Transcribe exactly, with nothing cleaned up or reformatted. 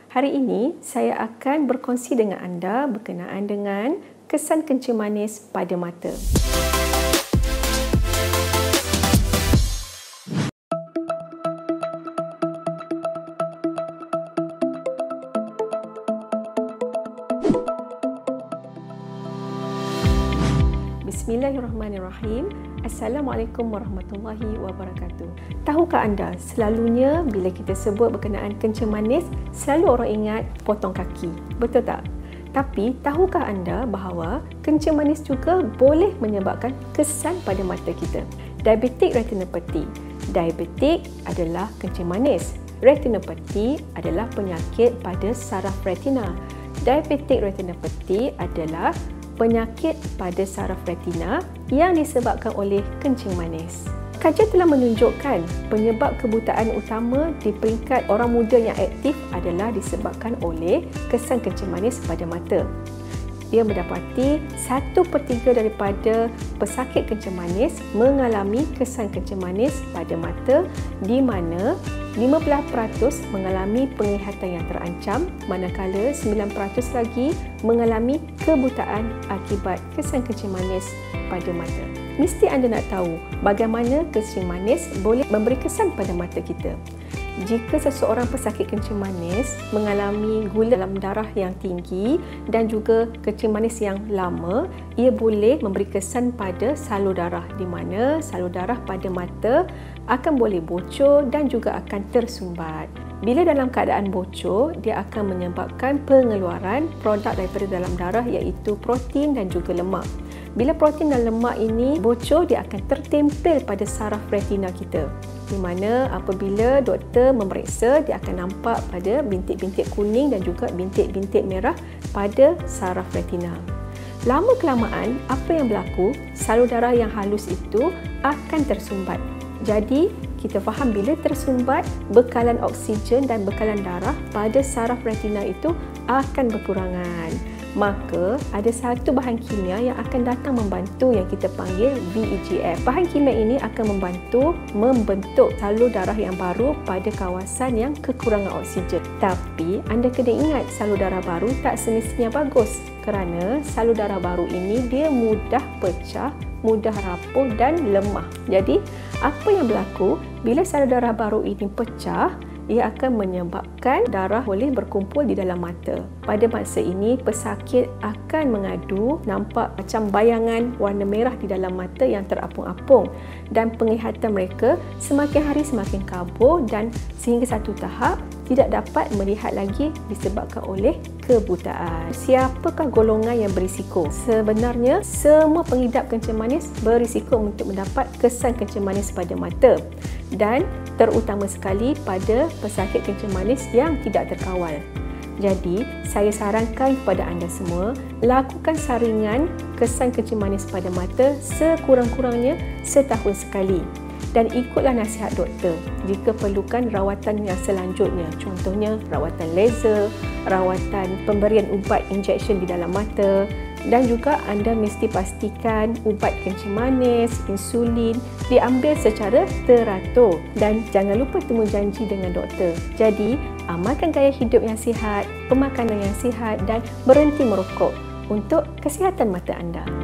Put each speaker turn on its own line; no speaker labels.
Hari ini saya akan berkongsi dengan anda berkenaan dengan kesan kencing manis pada mata. Bismillahirrahmanirrahim. Assalamualaikum warahmatullahi wabarakatuh. Tahukah anda, selalunya bila kita sebut berkenaan kencing manis, selalu orang ingat potong kaki. Betul tak? Tapi tahukah anda bahawa kencing manis juga boleh menyebabkan kesan pada mata kita? Diabetic retinopathy. Diabetik adalah kencing manis. Retinopathy adalah penyakit pada saraf retina. Diabetic retinopathy adalah penyakit pada saraf retina yang disebabkan oleh kencing manis. Kajian telah menunjukkan penyebab kebutaan utama di peringkat orang muda yang aktif adalah disebabkan oleh kesan kencing manis pada mata. Dia mendapati satu per tiga daripada pesakit kencing manis mengalami kesan kencing manis pada mata, di mana lima belas peratus mengalami penglihatan yang terancam, manakala sembilan peratus lagi mengalami kebutaan akibat kesan kencing manis pada mata. Mesti anda nak tahu bagaimana kencing manis boleh memberi kesan pada mata kita. Jika seseorang pesakit kencing manis mengalami gula dalam darah yang tinggi dan juga kencing manis yang lama, ia boleh memberi kesan pada salur darah, di mana salur darah pada mata akan boleh bocor dan juga akan tersumbat. Bila dalam keadaan bocor, dia akan menyebabkan pengeluaran produk daripada dalam darah iaitu protein dan juga lemak. Bila protein dan lemak ini bocor, dia akan tertempel pada saraf retina kita, di mana apabila doktor memeriksa, dia akan nampak pada bintik-bintik kuning dan juga bintik-bintik merah pada saraf retina. Lama kelamaan, apa yang berlaku? Salur darah yang halus itu akan tersumbat. Jadi, kita faham bila tersumbat, bekalan oksigen dan bekalan darah pada saraf retina itu akan berkurangan. Maka ada satu bahan kimia yang akan datang membantu yang kita panggil V E G F. Bahan kimia ini akan membantu membentuk salur darah yang baru pada kawasan yang kekurangan oksigen. Tapi anda kena ingat, salur darah baru tak semestinya bagus, kerana salur darah baru ini dia mudah pecah, mudah rapuh dan lemah. Jadi apa yang berlaku bila salur darah baru ini pecah? Ia akan menyebabkan darah boleh berkumpul di dalam mata. Pada masa ini, pesakit akan mengadu nampak macam bayangan warna merah di dalam mata yang terapung-apung, dan penglihatan mereka semakin hari semakin kabur dan sehingga satu tahap tidak dapat melihat lagi disebabkan oleh kebutaan. Siapakah golongan yang berisiko? Sebenarnya, semua pengidap kencing manis berisiko untuk mendapat kesan kencing manis pada mata, dan terutama sekali pada pesakit kencing manis yang tidak terkawal. Jadi, saya sarankan kepada anda semua, lakukan saringan kesan kencing manis pada mata sekurang-kurangnya setahun sekali. Dan ikutlah nasihat doktor jika perlukan rawatan yang selanjutnya. Contohnya, rawatan laser, rawatan pemberian ubat injection di dalam mata, dan juga anda mesti pastikan ubat kencing manis, insulin diambil secara teratur, dan jangan lupa temu janji dengan doktor. Jadi, amalkan gaya hidup yang sihat, pemakanan yang sihat dan berhenti merokok untuk kesihatan mata anda.